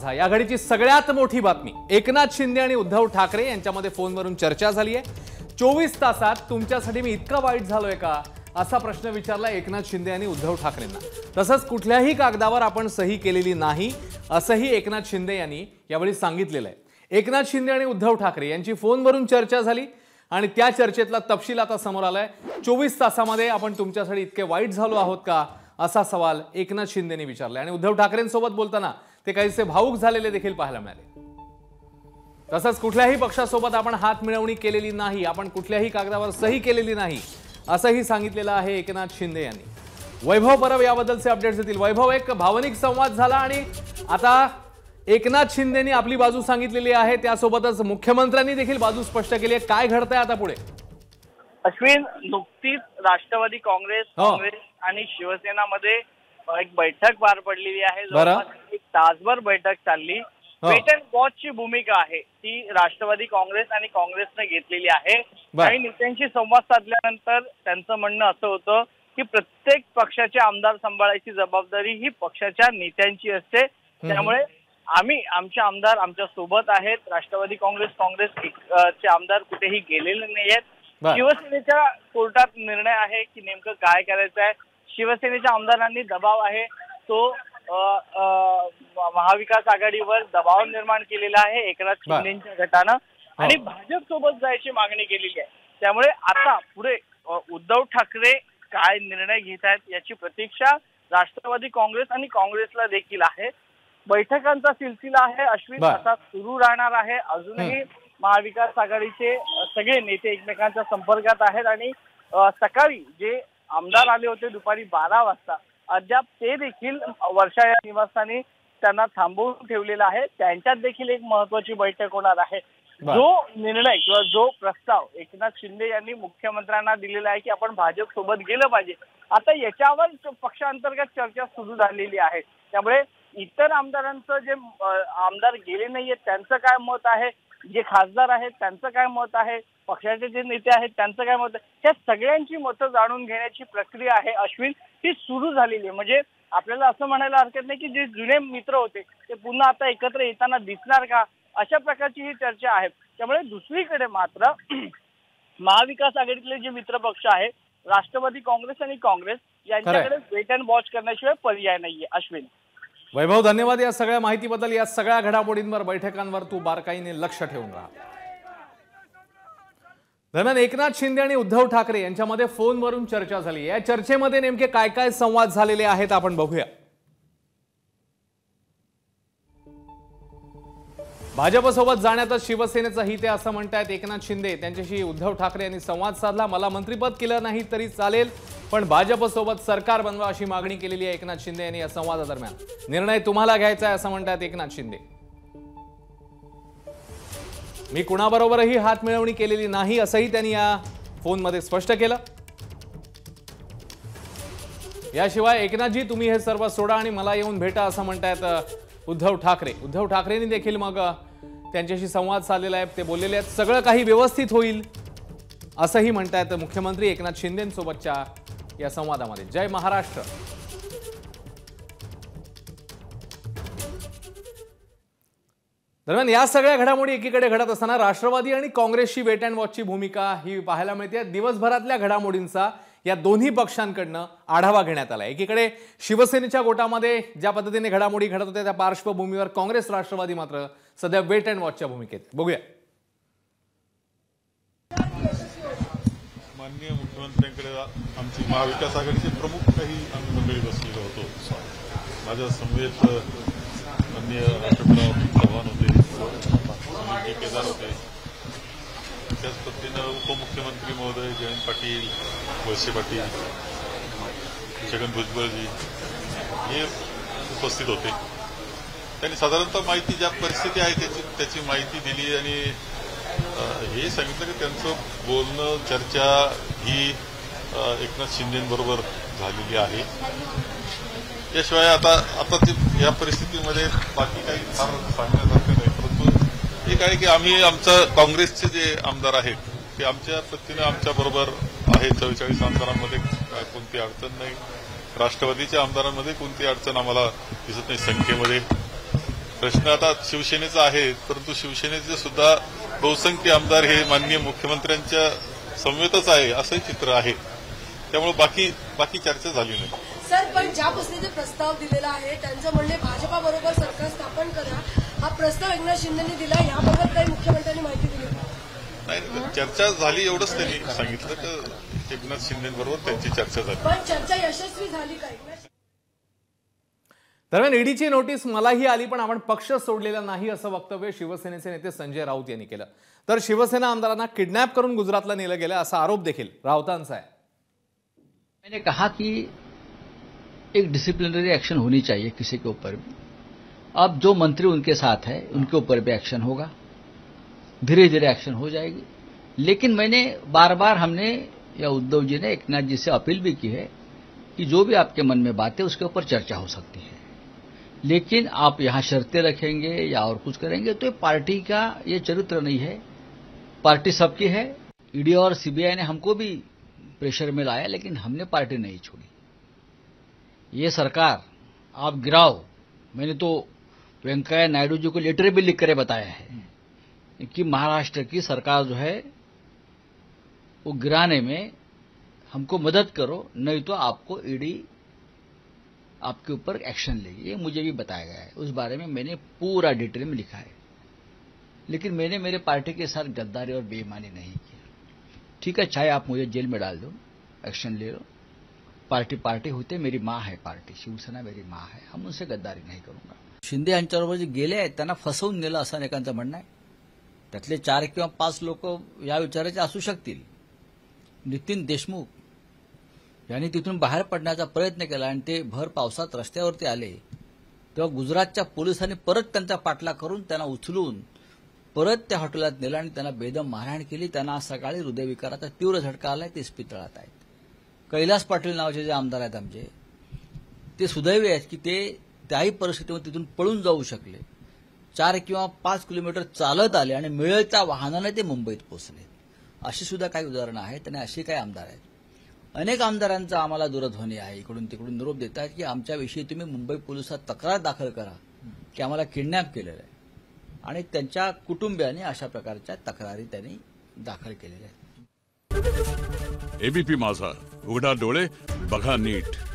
या घडीची सगळ्यात मोठी बातमी, एकनाथ शिंदे आणि उद्धव ठाकरे यांच्यामध्ये फोनवरून चर्चा झाली आहे। 24 तासात तुमच्यासाठी मी इतका वाईट झालोय का, असा प्रश्न विचारला एकनाथ शिंदे यांनी उद्धव ठाकरेंना। तसंच कुठल्याही कागदावर आपण सही केलेली नाही असंही एकनाथ शिंदे यांनी यावेळी सांगितलेलं आहे। एकनाथ शिंदे आणि उद्धव ठाकरे यांची फोनवरून चर्चा झाली आणि त्या चर्चेतला तपशील आता समोर आलाय। 24 तासामध्ये आपण तुमच्यासाठी इतके वाईट झालो आहोत का, असा सवाल एकनाथ शिंदेंनी विचारला आणि उद्धव ठाकरेंसोबत बोलताना ते काहीसे भावुक झालेले देखील पाहायला मिळाले। तसंच कुठल्याही पक्षासोबत आपण हात मिळवणी केलेली नाही, आपण कुठल्याही कागदावर सही केलेली नाही असंही सांगितलेलं आहे एकनाथ शिंदे यांनी। वैभव परब याबद्दलचे अपडेट्स देतील। वैभव, एक भावनिक संवाद झाला आणि आता एकनाथ शिंदेंनी आपली बाजू सांगितलेली आहे, त्यासोबतच मुख्यमंत्र्यांनी देखील बाजू स्पष्ट केली आहे। काय घडतंय आता पुढे? अश्विन, नुकतीच राष्ट्रवादी काँग्रेस आणि शिवसेनामध्ये एक बैठक पार पडलेली आहे। जवळपास एक तासभर बैठक चालली। वेट अँड वॉचची भूमिका आहे ती राष्ट्रवादी काँग्रेस आणि काँग्रेसने घेतलेली आहे। काही नेत्यांशी संवाद साधल्यानंतर त्यांचं म्हणणं असं होतं की प्रत्येक पक्षाचे आमदार सांभाळायची जबाबदारी ही पक्षाच्या नेत्यांची असते, त्यामुळे आम्ही आमचे आमदार आमच्या सोबत आहेत। राष्ट्रवादी काँग्रेसचे आमदार कुठेही गेलेले नाहीयेत। शिवसेनेच्या कोर्टात निर्णय आहे की नेमकं काय करायचं आहे। शिवसेनेच्या आमदारांनी दबाव आहे तो महाविकास आघाडीवर दबाव निर्माण केलेला आहे एकनाथ शिंदेच्या गटानं आणि भाजप सोबत जायची मागणी केलेली आहे। त्यामुळे आता पुढे उद्धव ठाकरे काय निर्णय घेत आहेत याची प्रतीक्षा राष्ट्रवादी काँग्रेस आणि काँग्रेसला देखील आहे। बैठकांचा सिलसिला आहे अश्विन, आता सुरू राहणार आहे। अजूनही महाविकास आघाडीचे सगळे नेते एकमेकांच्या संपर्कात आहेत आणि सकाळी जे आमदार आले होते दुपारी 12 वाजता अद्याप ते देखील वर्षा या निवासस्थानी त्यांना थांबवून ठेवलेला आहे। त्यांच्यात देखील एक महत्वाची बैठक होणार आहे। जो निर्णय किंवा जो प्रस्ताव एकनाथ शिंदे यांनी मुख्यमंत्र्यांना दिलेला आहे की आपण भाजप सोबत गेलं पाहिजे, आता याच्यावर पक्षांतर्गत चर्चा सुरू झालेली आहे। त्यामुळे इतर आमदारांचं जे आमदार गेले नाहीये त्यांचं काय मत आहे, जे खासदार आहेत त्यांचं काय मत आहे, पक्षाचे जे नेते आहेत त्यांचं काय मत आहे, त्या सगळ्यांची मतं जाणून घेण्याची प्रक्रिया आहे अश्विन, ती सुरू झालेली आहे। म्हणजे आपल्याला असं म्हणायला हरकत नाही की जे जुने मित्र होते ते पुन्हा आता एकत्र येताना दिसणार का, अशा प्रकारची ही चर्चा आहे। त्यामुळे दुसरीकडे मात्र महाविकास आघाडीतले जे मित्र पक्ष आहेत राष्ट्रवादी काँग्रेस आणि काँग्रेस यांच्याकडे वेट अँड वॉच करण्याशिवाय पर्याय नाहीये अश्विन। वैभव, धन्यवाद या सगळ्या माहितीबद्दल। या सगळ्या घडामोडींवर, बैठकांवर तू बारकाईने लक्ष ठेवून राहा। दरम्यान एकनाथ शिंदे आणि उद्धव ठाकरे यांच्यामध्ये फोनवरून चर्चा झाली। या चर्चेमध्ये नेमके काय काय संवाद झालेले आहेत आपण बघूया। भाजपसोबत जाण्यातच शिवसेनेचं हित आहे असं म्हणतायत एकनाथ शिंदे। त्यांच्याशी उद्धव ठाकरे यांनी संवाद साधला। मला मंत्रिपद केलं नाही तरी चालेल, पण भाजपसोबत सरकार बनवा अशी मागणी केलेली आहे एकनाथ शिंदे यांनी या संवादादरम्यान। निर्णय तुम्हाला घ्यायचा आहे असं म्हणतायत एकनाथ शिंदे। मी कुणाबरोबरही हात मिळवणी केलेली नाही असंही त्यांनी या फोनमध्ये स्पष्ट केलं। याशिवाय एकनाथजी तुम्ही हे सर्व सोडा आणि मला येऊन भेटा असं म्हणतायत उद्धव ठाकरे। उद्धव ठाकरेंनी देखील मग त्यांच्याशी संवाद साधलेला आहे। ते बोललेले आहेत सगळं काही व्यवस्थित होईल असंही म्हणतायत मुख्यमंत्री एकनाथ शिंदेंसोबतच्या या संवादामध्ये। जय महाराष्ट्र। दरम्यान या सगळ्या घडामोडी एकीकडे घडत असताना राष्ट्रवादी आणि काँग्रेसची वेट अँड वॉचची भूमिका ही पाहायला मिळते। दिवसभरातल्या घडामोडींचा या दोन्ही पक्षांकडनं आढावा घेण्यात आला। एकीकडे शिवसेनेच्या गोटामध्ये ज्या पद्धतीने घडामोडी घडत होत्या त्या पार्श्वभूमीवर काँग्रेस राष्ट्रवादी मात्र सध्या वेट अँड वॉचच्या भूमिकेत। बघूया। माननीय मुख्यमंत्र्यांकडे आमची महाविकास आघाडीचे प्रमुख काही आम्ही मंडळी बसलेलो होतो। माझ्या समवेत माननीय राष्ट्रपती चव्हाण होते, केदार होते, त्याच पद्धतीनं उपमुख्यमंत्री महोदय जयंत पाटील, वळसे पाटील, छगन भुजबळजी हे उपस्थित होते। त्यांनी साधारणतः माहिती ज्या परिस्थिती आहे त्याची माहिती दिली आणि हे सांगितलं की त्यांचं बोलणं चर्चा ही एकनाथ शिंदेबरोबर झालेली आहे। याशिवाय आता या परिस्थितीमध्ये बाकी काही फार सांगण्यासारखं नाही, परंतु एक आहे की आम्ही आमचं काँग्रेसचे जे आमदार आहेत ते आमच्या पद्धतीनं आमच्या बरोबर आहे। 44 आमदारांमध्ये कोणती अडचण नाही। राष्ट्रवादीच्या आमदारांमध्ये कोणती अडचण आम्हाला दिसत नाही संख्येमध्ये। प्रश्न आता शिवसेनेचा आहे, परंतु शिवसेनेचे सुद्धा बहुसंख्य आमदार हे माननीय मुख्यमंत्र्यांच्या समवेतच आहे असंही चित्र आहे. त्यामुळे बाकी चर्चा झाली नाही. सर, पण ज्या पद्धतीने प्रस्ताव दिलेला आहे त्यांचं म्हणणे भाजपाबरोबर सरकार स्थापन करा, हा प्रस्ताव एकनाथ शिंदेंनी दिला, याबाबत काही मुख्यमंत्र्यांनी माहिती दिली का? नाही, चर्चा झाली एवढंच त्यांनी सांगितलं तर एकनाथ शिंदेबरोबर त्यांची चर्चा झाली. पण चर्चा यशस्वी झाली का? दरम्यान ईडीची नोटीस मलाही आली, पण आपण पक्ष सोडलेला नाही असं वक्तव्य शिवसेनेचे नेते संजय राऊत यांनी केलं. तर शिवसेना आमदारांना किडनॅप करून गुजरातला नेलं गेलं असा आरोप देखील राऊतांचा आहे. मैंने कहा कि एक डिसिप्लिनरी एक्शन होनी चाहिए किसी के ऊपर भी. अब जो मंत्री उनके साथ है उनके ऊपर भी एक्शन होगा, धीरे धीरे एक्शन हो जाएगी. लेकिन मैंने बार बार हमने या उद्धव जी ने एकनाथ जी से अपील भी की है कि जो भी आपके मन में बात है उसके ऊपर चर्चा हो सकती है, लेकिन आप यहां शर्तें रखेंगे या और कुछ करेंगे तो ये पार्टी का ये चरित्र नहीं है. पार्टी सबकी है. ईडी और सीबीआई ने हमको भी प्रेशर में लाया, लेकिन हमने पार्टी नहीं छोड़ी. ये सरकार आप गिराओ. मैंने तो वेंकैया नायडू जी को लेटर भी लिख कर बताया है कि महाराष्ट्र की सरकार जो है वो गिराने में हमको मदद करो, नहीं तो आपको ईडी आपके ऊपर एक्शन लेगी. ये मुझे भी बताया गया है. उस बारे में मैंने पूरा डिटेल में लिखा है. लेकिन मैंने मेरे पार्टी के साथ गद्दारी और बेईमानी नहीं किया. ठीक है, चाहे आप मुझे जेल में डाल दो, एक्शन ले लो. पार्टी होते, मेरी माँ है पार्टी, शिवसेना मेरी माँ है. हम उनसे गद्दारी नाही करूंगा. शिंदे यांच्याबरोबर जे गेले आहेत त्यांना फसवून नेलं असं अनेकांचं म्हणणं आहे. त्यातले 4 किंवा 5 लोक या विचाराचे असू शकतील. नितीन देशमुख यांनी तिथून बाहेर पडण्याचा प्रयत्न केला आणि ते भर पावसात रस्त्यावरती आले तेव्हा गुजरातच्या पोलिसांनी परत त्यांचा पाठलाग करून त्यांना उचलून परत त्या हॉटेलात नेलं आणि त्यांना बेदम मारहाण केली. त्यांना आज सकाळी हृदयविकाराचा तीव्र झटका आलाय, ते इस्पितळात आहेत. कैलास पाटील नावाचे जे आमदार आहेत आमचे, ते सुदैवी आहेत की ते त्याही परिस्थितीमध्ये तिथून पळून जाऊ शकले. 4 किंवा 5 किलोमीटर चालत आले आणि मिळत्या वाहनाने ते मुंबईत पोहोचले. अशी सुद्धा काही उदाहरणं आहेत आणि अशी काही आमदार आहेत. अनेक आमदारांचा आम्हाला दूरध्वनी आहे, इकडून तिकडून निरोप देत आहेत की आमच्याविषयी तुम्ही मुंबई पोलिसात तक्रार दाखल करा की आम्हाला किडनॅप केलेलं आहे. आणि त्यांच्या कुटुंबियांनी अशा प्रकारच्या तक्रारी त्यांनी दाखल केलेल्या आहेत. एबीपी माझा, उघडा डोळे बघा नीट.